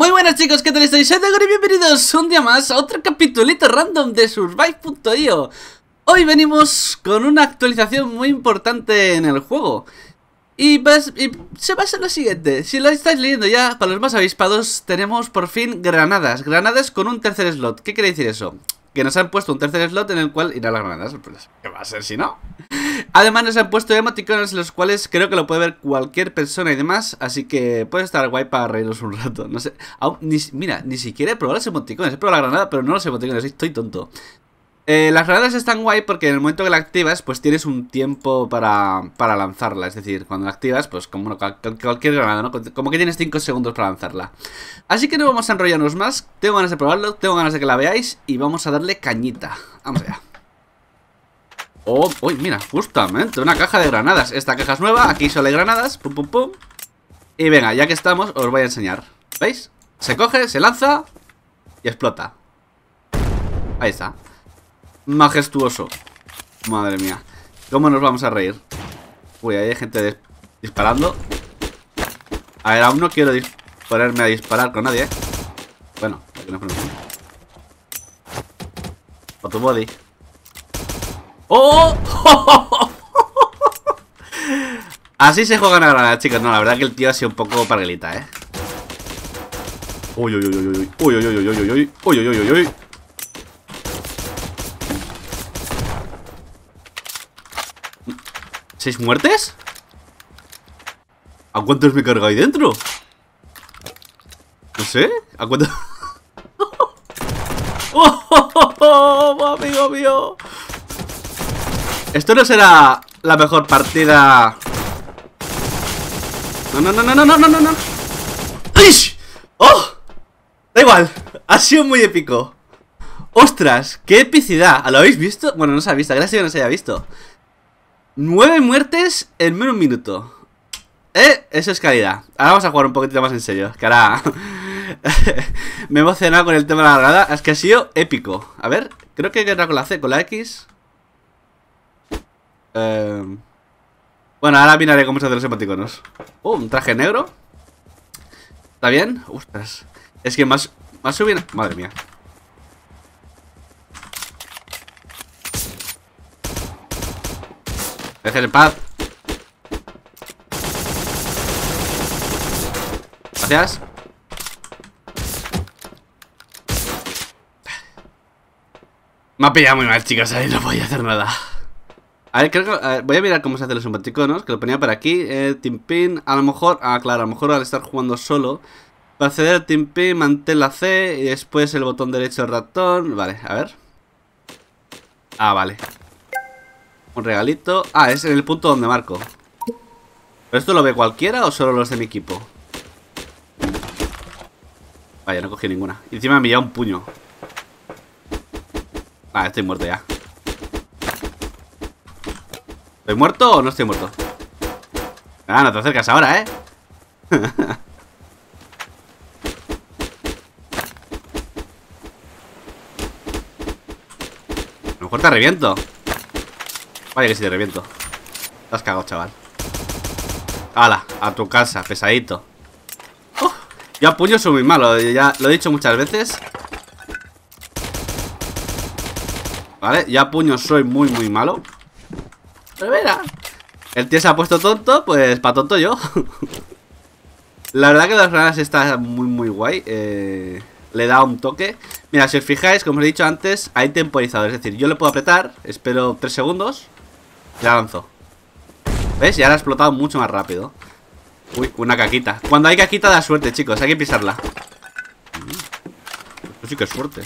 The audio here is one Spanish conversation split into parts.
Muy buenas chicos, ¿qué tal estáis? Soy Dagor y bienvenidos un día más a otro capitulito random de Survive.io. Hoy venimos con una actualización muy importante en el juego y se basa en lo siguiente. Si lo estáis leyendo ya, para los más avispados, tenemos por fin granadas. Granadas con un tercer slot. ¿Qué quiere decir eso? Que nos han puesto un tercer slot en el cual irán las granadas. Pues, ¿qué va a ser si no? Además nos han puesto emoticonos en los cuales creo que lo puede ver cualquier persona y demás. Así que puede estar guay para reírnos un rato. No sé, mira, ni siquiera he probado los emoticones. He probado la granada, pero no los emoticones, estoy tonto. Las granadas están guay porque en el momento que la activas, pues tienes un tiempo para lanzarla. Es decir, cuando la activas, pues como cualquier granada, ¿no? Como que tienes 5 segundos para lanzarla. Así que no vamos a enrollarnos más. Tengo ganas de probarlo, tengo ganas de que la veáis y vamos a darle cañita. Vamos allá. Oh, uy, mira, justamente una caja de granadas. Esta caja es nueva, aquí solo hay granadas. Pum, pum, pum. Y venga, ya que estamos, os voy a enseñar. ¿Veis? Se coge, se lanza y explota. Ahí está. Majestuoso. Madre mía. ¿Cómo nos vamos a reír? Uy, ahí hay gente disparando. A ver, aún no quiero ponerme a disparar con nadie, ¿eh? Bueno, aquí nos ponemos. O tu body. ¡Oh! Así se juegan a granada, chicos. No, la verdad que el tío ha sido un poco parguelita, ¿eh? Uy, uy, uy, uy, uy, uy, uy, uy, uy, uy, uy, uy, uy, uy, uy. ¿6 muertes? ¿A cuántos me he cargado ahí dentro? No sé, ¿a cuántos? ¡Oh, amigo mío! Esto no será la mejor partida. No, no, no, no, no, no, no, no, no. ¡Ish! ¡Oh! Da igual, ha sido muy épico. ¡Ostras! ¡Qué epicidad! ¿Lo habéis visto? Bueno, no se ha visto, gracias a que no se haya visto. 9 muertes en menos de un minuto. Eso es calidad. Ahora vamos a jugar un poquito más en serio. Que ahora me he emocionado con el tema de la granada. Es que ha sido épico. A ver, creo que hay que entrar con la C, con la X. Bueno, ahora miraré cómo se hacen los emoticonos. Un traje negro. ¿Está bien? Ostras. Es que más subido. Madre mía. Dejen en paz. Gracias. Me ha pillado muy mal, chicos. Ahí no voy a hacer nada. A ver, creo que, voy a mirar cómo se hacen los emoticonos. Que lo ponía por aquí. Team Pin. A lo mejor. Ah, claro, a lo mejor al estar jugando solo. Para acceder al Team Pin, mantén la C. Y después el botón derecho del ratón. Vale, a ver. Ah, vale. Un regalito. Ah, es en el punto donde marco. ¿Pero esto lo ve cualquiera o solo los de mi equipo? Vaya, no cogí ninguna. Y encima me ha pillado un puño. Ah, estoy muerto ya. ¿Estoy muerto o no estoy muerto? Ah, no te acercas ahora, ¿eh? A lo mejor te reviento. Vaya que si te reviento. Te has cagado, chaval. ¡Hala! A tu casa, pesadito. Yo a puño soy muy malo. Ya lo he dicho muchas veces. Vale, yo a puño soy muy, muy malo. Pero mira, el tío se ha puesto tonto. Pues para tonto yo. La verdad que las granadas está muy, muy guay. Le da un toque. Mira, si os fijáis, como os he dicho antes, hay temporizador. Es decir, yo le puedo apretar, espero 3 segundos y la lanzo. ¿Ves? Y ahora ha explotado mucho más rápido. Uy, una caquita. Cuando hay caquita da suerte, chicos, hay que pisarla. Esto sí que es suerte.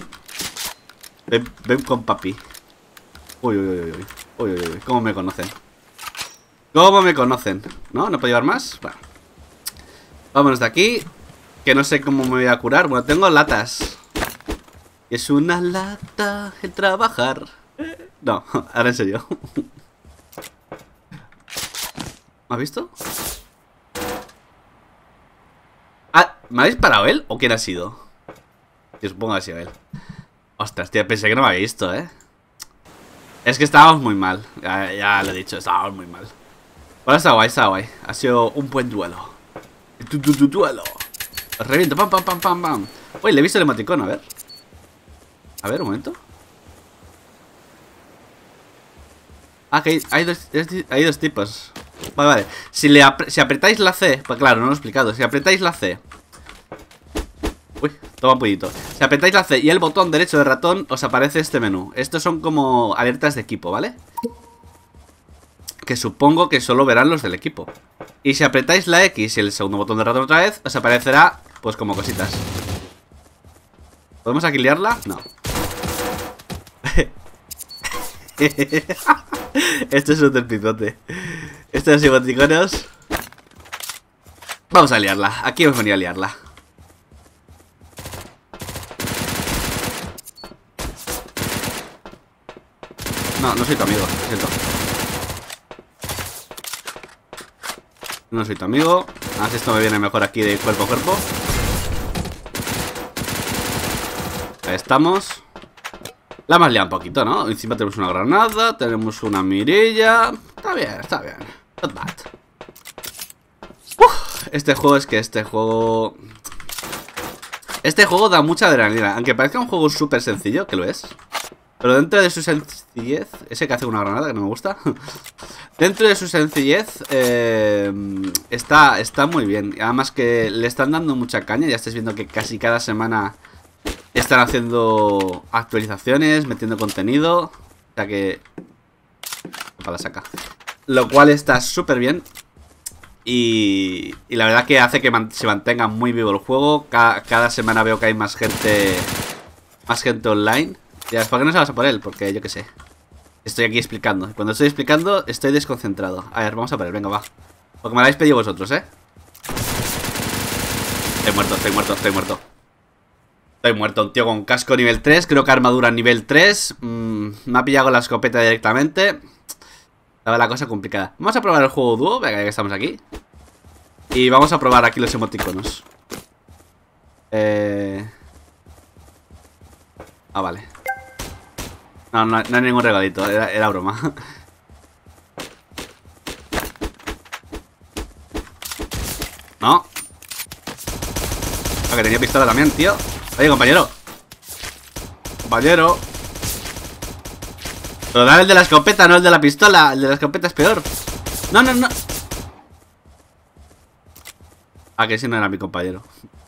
Ven con papi. Uy, uy, uy, uy. Uy, uy, uy. ¿Cómo me conocen? ¿Cómo me conocen? ¿No? ¿No puedo llevar más? Bueno. Vámonos de aquí. Que no sé cómo me voy a curar. Bueno, tengo latas. Es una lata el trabajar. No, ahora en serio. ¿Me has visto? Ah, ¿me ha disparado él? ¿O quién ha sido? Yo supongo que ha sido él. Ostras, tío, pensé que no me había visto, ¿eh? Es que estábamos muy mal. Ya lo he dicho, estábamos muy mal. Bueno, está guay, está guay. Ha sido un buen duelo. Duelo. Los reviento, pam, pam, pam, pam, pam. Uy, le he visto el emoticón, a ver. A ver, un momento. Ah, que hay dos tipos. Vale, vale. Si apretáis la C, pues claro, no lo he explicado. Si apretáis la C. Uy, toma un poquito. Si apretáis la C y el botón derecho del ratón, os aparece este menú. Estos son como alertas de equipo, ¿vale? Que supongo que solo verán los del equipo. Y si apretáis la X y el segundo botón del ratón otra vez, os aparecerá, pues como cositas. ¿Podemos aquí liarla? No. Esto es un terpizote. Estos emoticonos. Vamos a liarla. Aquí hemos venido a liarla. No, no soy tu amigo, lo siento. No soy tu amigo. A ver si esto me viene mejor aquí de cuerpo a cuerpo. Ahí estamos. La hemos liado un poquito, ¿no? Encima tenemos una granada, tenemos una mirilla. Está bien, está bien. Not bad. Este juego da mucha adrenalina. Aunque parezca un juego súper sencillo, que lo es. Pero dentro de su sencillez... Ese que hace una granada, que no me gusta. Dentro de su sencillez está muy bien. Además que le están dando mucha caña. Ya estáis viendo que casi cada semana están haciendo actualizaciones, metiendo contenido. O sea que... Ojalá saca. Lo cual está súper bien. Y la verdad que hace que se mantenga muy vivo el juego. Cada semana veo que hay más gente online. Ya, ¿por qué no se vas a por él? Porque yo qué sé. Estoy aquí explicando. Y cuando estoy explicando, estoy desconcentrado. A ver, vamos a por él, venga, va. Porque me lo habéis pedido vosotros, ¿eh? Estoy muerto, estoy muerto, estoy muerto. Estoy muerto, un tío con casco nivel 3. Creo que armadura nivel 3. Me ha pillado con la escopeta directamente. Estaba la cosa complicada. Vamos a probar el juego dúo, venga, ya que estamos aquí. Y vamos a probar aquí los emoticonos. Ah, vale. No hay ningún regalito, era broma. No. Ah, que tenía pistola también, tío. Oye, compañero. Compañero. Pero dale el de la escopeta, no el de la pistola. El de la escopeta es peor. No, no, no. Ah, que ese no era mi compañero.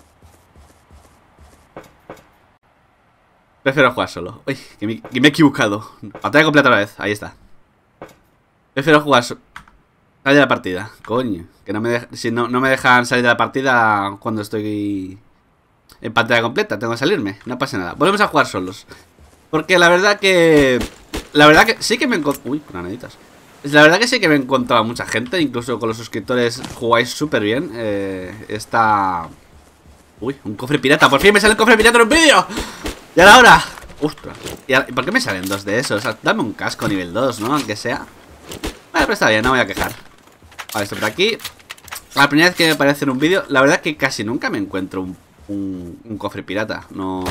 Prefiero jugar solo. Uy, que me he equivocado. Pantalla completa otra vez, ahí está. Prefiero jugar solo. Salir de la partida, coño. Que no me si no me dejan salir de la partida cuando estoy en pantalla completa. Tengo que salirme, no pasa nada. Volvemos a jugar solos. Porque la verdad que sí que me he encontrado... Uy, granaditas. La verdad que sí que me he encontrado mucha gente. Incluso con los suscriptores jugáis súper bien. Está... Uy, un cofre pirata. Por fin me sale el cofre pirata en un vídeo. ¡Y ahora! ¡Ostras! ¿Y por qué me salen dos de esos? O sea, dame un casco nivel 2, ¿no? Aunque sea. Bueno, pero está bien, no me voy a quejar. Vale, esto por aquí. La primera vez que me aparece en un vídeo. La verdad que casi nunca me encuentro un cofre pirata. No...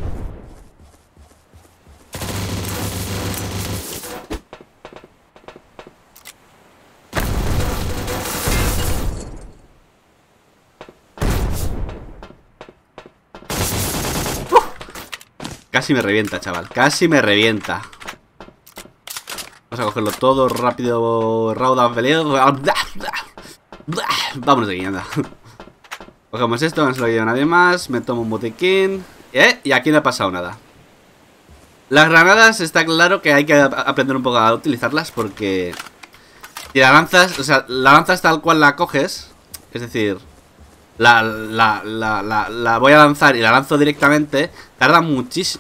Casi me revienta, chaval. Casi me revienta. Vamos a cogerlo todo rápido. Rauda, peleo. Vámonos de aquí, anda. Cogemos esto, no se lo lleva nadie más. Me tomo un botiquín. Y aquí no ha pasado nada. Las granadas está claro que hay que aprender un poco a utilizarlas. Porque si la lanzas, o sea, la lanzas tal cual la coges. Es decir... La voy a lanzar y la lanzo directamente. Tarda muchísimo.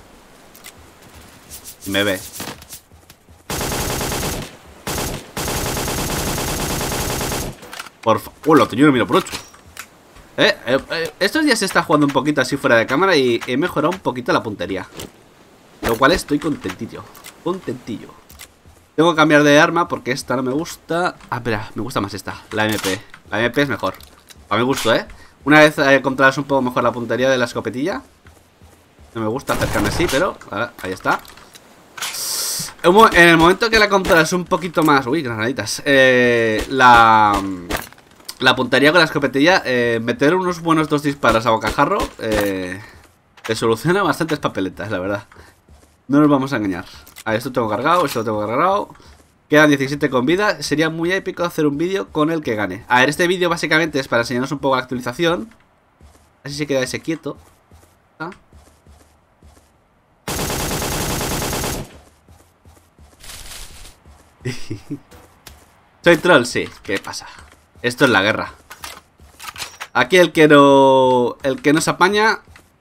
Me ve. Por favor, lo tenía, miro por 8. Estos días se está jugando un poquito así fuera de cámara y he mejorado un poquito la puntería. Lo cual estoy contentillo. Contentillo. Tengo que cambiar de arma porque esta no me gusta. Ah, espera, me gusta más esta, la MP. La MP es mejor. A mi gusto, Una vez controlas un poco mejor la puntería de la escopetilla. No me gusta acercarme así, pero ahí está. En el momento que la controlas un poquito más... Uy, granaditas. La la puntería con la escopetilla, meter unos buenos 2 disparos a bocajarro, te soluciona bastantes papeletas, la verdad. No nos vamos a engañar. A ver, esto tengo cargado, esto lo tengo cargado. Quedan 17 con vida. Sería muy épico hacer un vídeo con el que gane. A ver, este vídeo básicamente es para enseñarnos un poco la actualización. Así se queda ese quieto. ¿Ah? ¿Soy troll? Sí. ¿Qué pasa? Esto es la guerra. Aquí el que no se apaña.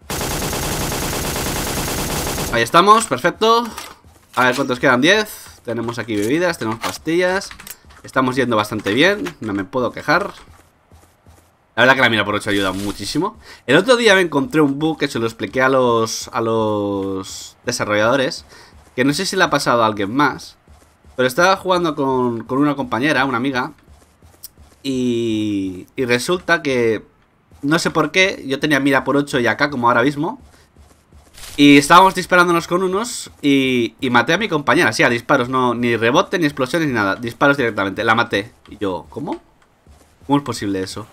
Ahí estamos, perfecto. A ver cuántos quedan, 10. Tenemos aquí bebidas, tenemos pastillas. Estamos yendo bastante bien, no me puedo quejar. La verdad que la mira por 8 ayuda muchísimo. El otro día me encontré un bug que se lo expliqué a los desarrolladores, que no sé si le ha pasado a alguien más, pero estaba jugando con una compañera, una amiga, y resulta que no sé por qué, yo tenía mira por 8 y acá como ahora mismo, y estábamos disparándonos con unos y maté a mi compañera, sí, a disparos, no, ni rebote, ni explosiones, ni nada, disparos directamente, la maté. Y yo, ¿cómo? ¿Cómo es posible eso?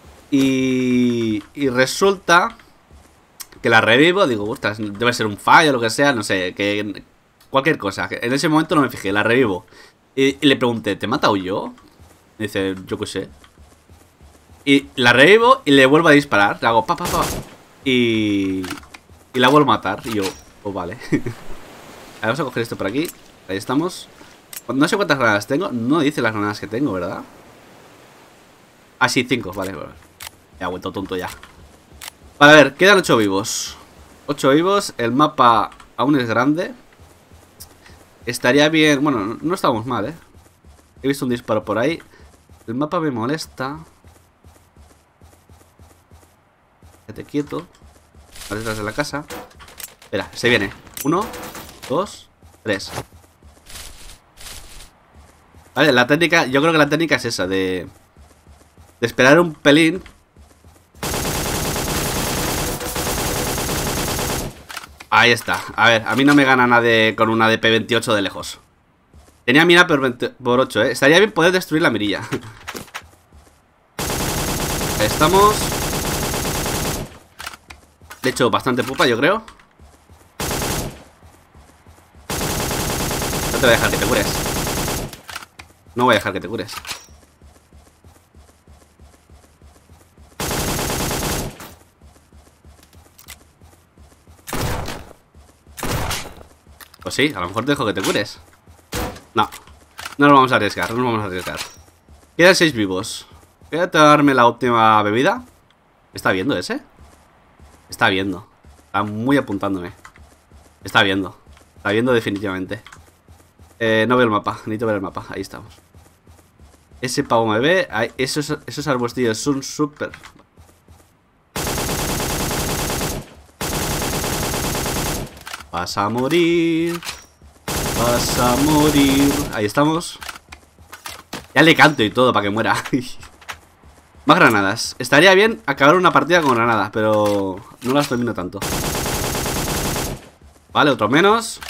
Y resulta que la revivo, digo, ostras, debe ser un fallo o lo que sea, no sé, que cualquier cosa. En ese momento no me fijé, la revivo. Y le pregunté, ¿te he matado yo? Y dice, yo qué sé. Y la revivo y le vuelvo a disparar, le hago pa, pa, pa. Y la vuelvo a matar. Y yo, pues vale. Vamos a coger esto por aquí. Ahí estamos. No sé cuántas granadas tengo. No dice las granadas que tengo, ¿verdad? Ah, sí, 5, vale, vale. Me ha vuelto tonto ya. Vale, a ver, quedan 8 vivos. 8 vivos, el mapa aún es grande. Estaría bien, bueno, no estamos mal, ¿eh? He visto un disparo por ahí. El mapa me molesta. Quédate quieto. Detrás de la casa. Espera, se viene. 1, 2, 3. Vale, la técnica, yo creo que la técnica es esa, de esperar un pelín. Ahí está. A ver, a mí no me gana nadie con una DP28 de lejos. Tenía mira por 8, ¿eh? Estaría bien poder destruir la mirilla. Ahí estamos. De hecho, bastante pupa, yo creo. No te voy a dejar que te cures. No voy a dejar que te cures. Pues sí, a lo mejor te dejo que te cures. No, no nos vamos a arriesgar, no nos vamos a arriesgar. Quedan 6 vivos. Voy a darme la última bebida. ¿Está viendo ese? Está viendo. Está muy apuntándome. Está viendo. Está viendo definitivamente. No veo el mapa. Necesito ver el mapa. Ahí estamos. Ese pavo me ve. Ahí, esos arbustillos son súper... Vas a morir. Vas a morir. Ahí estamos. Ya le canto y todo para que muera. Más granadas. Estaría bien acabar una partida con granadas, pero no las termino tanto. Vale, otro menos.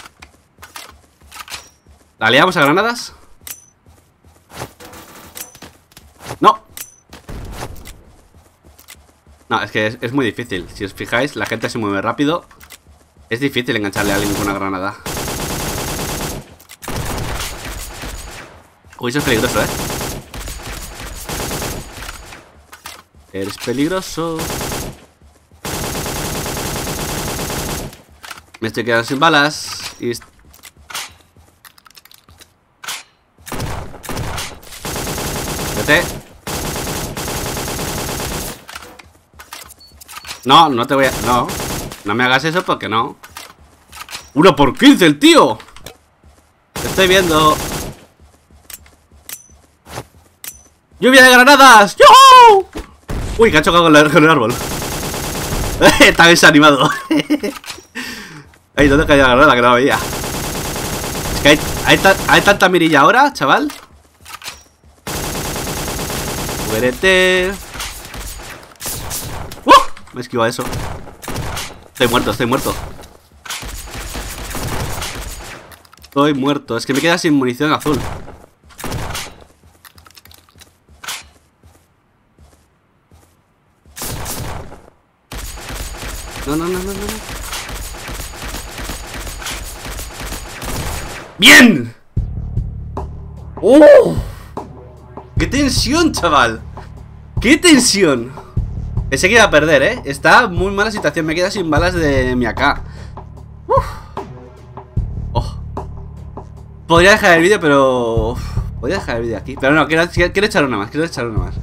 ¿La liamos a granadas? No. No, es que es muy difícil. Si os fijáis, la gente se mueve rápido. Es difícil engancharle a alguien con una granada. Uy, eso es peligroso, ¿eh? Eres peligroso. Me estoy quedando sin balas. Y... vete. No, no te voy a... No. No me hagas eso porque no. 1 por 15 el tío. Te estoy viendo. ¡Lluvia de granadas! ¡Yo! Uy, que ha chocado con el árbol. Está bien animado. Ay, ¿dónde caía la granada? Que no la veía. Es que hay tanta mirilla ahora, chaval. Muérete. Me esquiva eso. Estoy muerto, estoy muerto. Estoy muerto. Es que me queda sin munición azul. No, no, no, no, no. ¡Bien! ¡Oh! ¡Qué tensión, chaval! ¡Qué tensión! Pensé que iba a perder, ¿eh? Está muy mala situación. Me queda sin balas de mi AK. Oh. Podría dejar el vídeo, pero... podría dejar el vídeo aquí. Pero no, quiero echar una más. Quiero echar una más.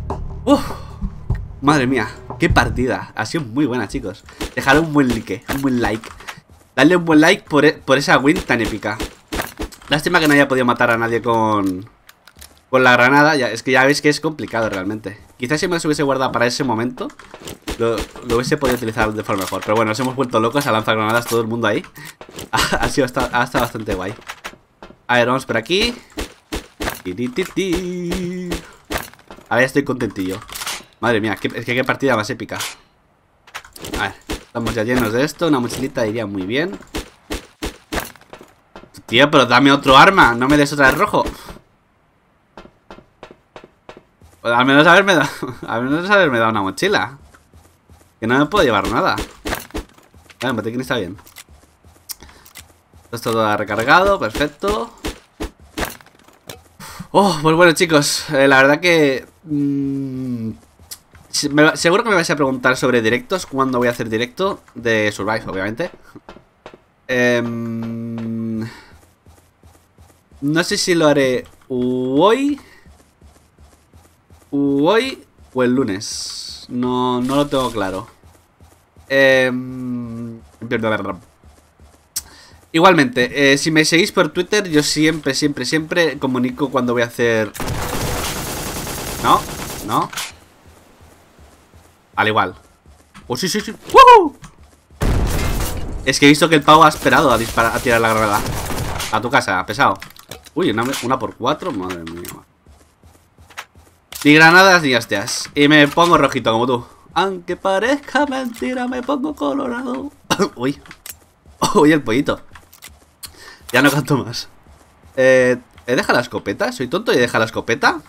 Madre mía, qué partida. Ha sido muy buena, chicos. Dejar un buen like, Darle un buen like por esa win tan épica. Lástima que no haya podido matar a nadie con la granada. Es que ya veis que es complicado realmente. Quizás si me los hubiese guardado para ese momento, lo hubiese podido utilizar de forma mejor. Pero bueno, nos hemos vuelto locos a lanzar granadas todo el mundo ahí. Ha estado bastante guay. A ver, vamos por aquí. Ahora ya estoy contentillo. Madre mía, qué partida más épica. A ver, estamos ya llenos de esto. Una mochilita iría muy bien. Tío, pero dame otro arma. No me des otra de rojo. Pues al menos haberme dado una mochila. Que no me puedo llevar nada. Vale, el botiquín está bien. Esto es todo recargado, perfecto. Oh, pues bueno, chicos, la verdad que... seguro que me vais a preguntar sobre directos. ¿Cuándo voy a hacer directo? De Survive, obviamente. No sé si lo haré hoy o el lunes. No lo tengo claro. Igualmente, si me seguís por Twitter, yo siempre comunico cuando voy a hacer... No. Al igual. Oh, sí. ¡Woohoo! Es que he visto que el pavo ha esperado a tirar la granada. A tu casa, pesado. Uy, una por 4, madre mía. Ni granadas ni hostias. Y me pongo rojito como tú. Aunque parezca mentira, me pongo colorado. Uy, el pollito. Ya no canto más. ¿He dejado la escopeta? ¿Soy tonto y he dejado la escopeta?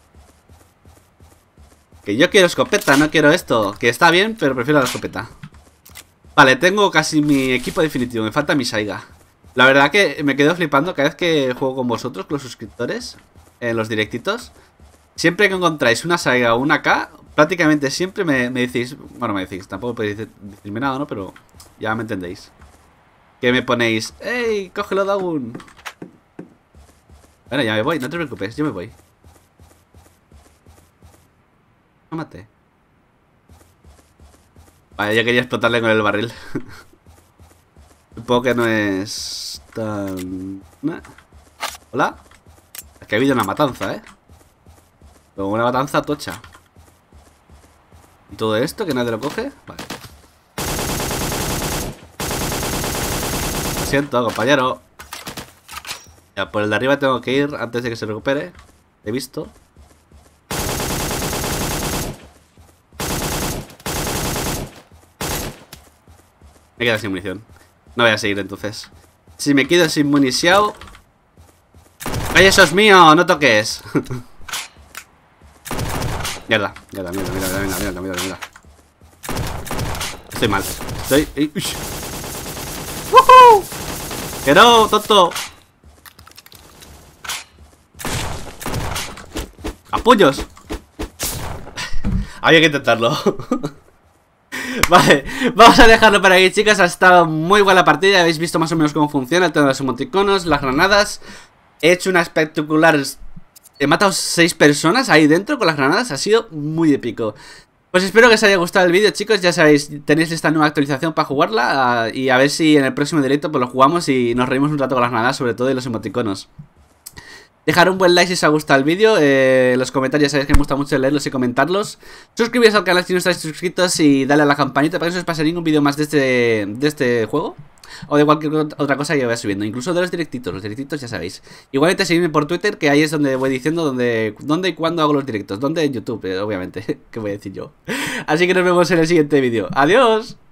Que yo quiero escopeta, no quiero esto. Que está bien, pero prefiero la escopeta. Vale, tengo casi mi equipo definitivo. Me falta mi Saiga. La verdad que me quedo flipando cada vez que juego con vosotros, con los suscriptores, en los directitos. Siempre que encontráis una Saiga o una K, prácticamente siempre me decís... Bueno, me decís, tampoco podéis decirme nada, ¿no? Pero ya me entendéis. Que me ponéis... ¡Ey! ¡Cógelo, Dagun! Bueno, ya me voy, no te preocupes, yo me voy. No mate. Vale, ya quería explotarle con el barril. Supongo que no es tan... Hola. Es que ha habido una matanza, ¿eh? Pero una matanza tocha. ¿Y todo esto que nadie lo coge? Vale. Lo siento, compañero. Ya, por el de arriba tengo que ir antes de que se recupere. He visto. Me quedo sin munición. No voy a seguir entonces. Si me quedo sin munición... ¡Ay, eso es mío! ¡No toques! Mierda. Estoy mal. ¡Woohoo! ¡Que no, tonto! ¡Apoyos! Había que intentarlo. Vale, vamos a dejarlo por aquí, chicas. Ha estado muy buena la partida. Habéis visto más o menos cómo funciona el tema de los emoticonos, las granadas. He hecho una espectacular... He matado 6 personas ahí dentro con las granadas. Ha sido muy épico. Pues espero que os haya gustado el vídeo, chicos. Ya sabéis, tenéis esta nueva actualización para jugarla. Y a ver si en el próximo directo pues lo jugamos y nos reímos un rato con las granadas, sobre todo, y los emoticonos. Dejar un buen like si os ha gustado el vídeo. Los comentarios, sabéis que me gusta mucho leerlos y comentarlos. Suscribiros al canal si no estáis suscritos y dale a la campanita para que no os pase ningún vídeo más de este juego. O de cualquier otra cosa que yo vaya subiendo. Incluso de los directitos ya sabéis. Igualmente seguidme por Twitter, que ahí es donde voy diciendo dónde y cuándo hago los directos. Donde en YouTube, obviamente. ¿Qué voy a decir yo? Así que nos vemos en el siguiente vídeo. ¡Adiós!